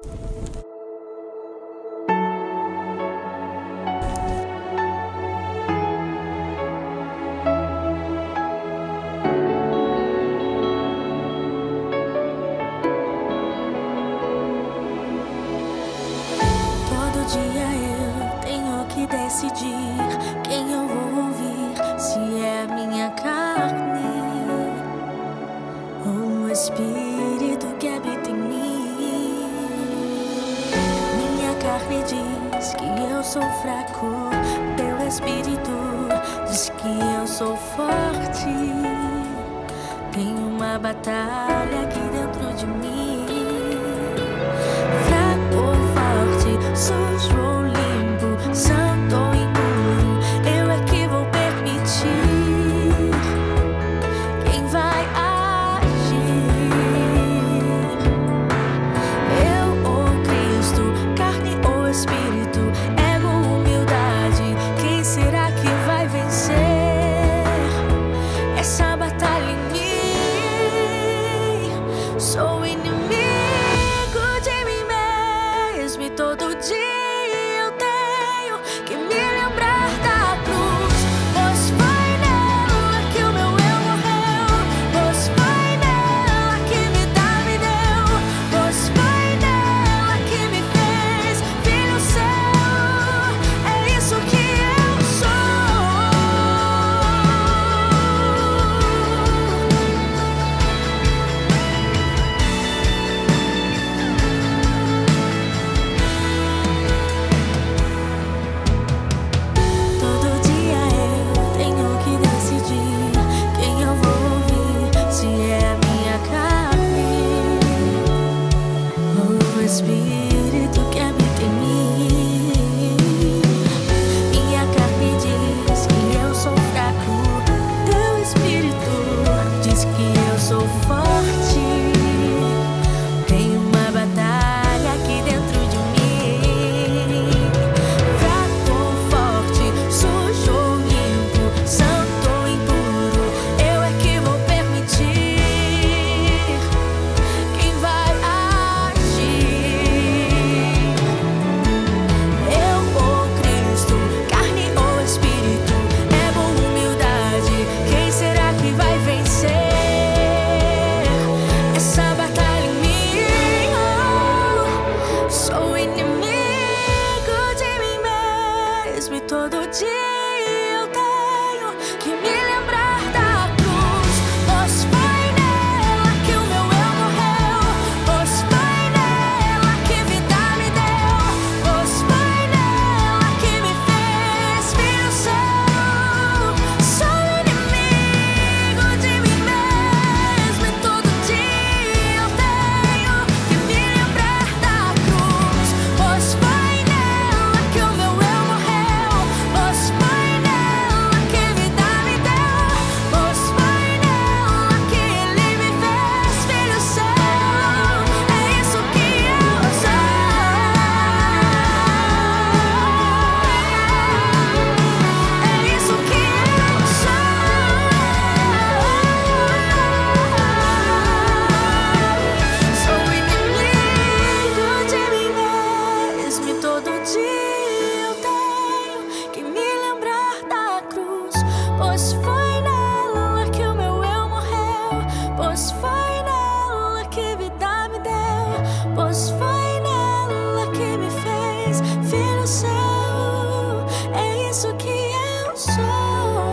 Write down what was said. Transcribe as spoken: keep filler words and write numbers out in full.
Decidir quem eu vou ouvir, se é a minha carne ou o Espírito que habita em mim. Minha carne diz que eu sou fraco, teu Espírito diz que eu sou forte. Tem uma batalha aqui dentro de mim. Fraco ou forte, sujo ou limpo, santo ou impuro, eu é que vou permitir. Quem vai agir? Eu ou Cristo, carne ou Espírito, ego ou humildade, quem será que vai vencer essa batalha em mim? Sou inimigo de mim mesmo e todo dia Espírito que habita em mim. Minha carne diz que eu sou fraco, teu Espírito diz que eu sou forte. Tem uma batalha aqui dentro de mim. Fraco ou forte, sujo ou limpo, santo ou impuro, eu é que vou permitir. Quem vai todo dia eu tenho que me lembrar da cruz, pois foi nela que o meu eu morreu, pois foi nela que vida me deu, pois foi nela que me fez filho seu. Sou inimigo de mim mesmo e todo dia eu tenho que me lembrar da cruz, pois foi nela que o meu eu morreu, pois foi nela que vida me deu, pois foi nela que ele me fez filho seu. É isso que eu sou. É isso que eu sou. Sou inimigo de mim mesmo e todo dia eu tenho que me lembrar da cruz, pois foi nela que o meu eu morreu, pois foi nela que vida me deu, pois foi nela que me fez filho seu. É isso que eu sou.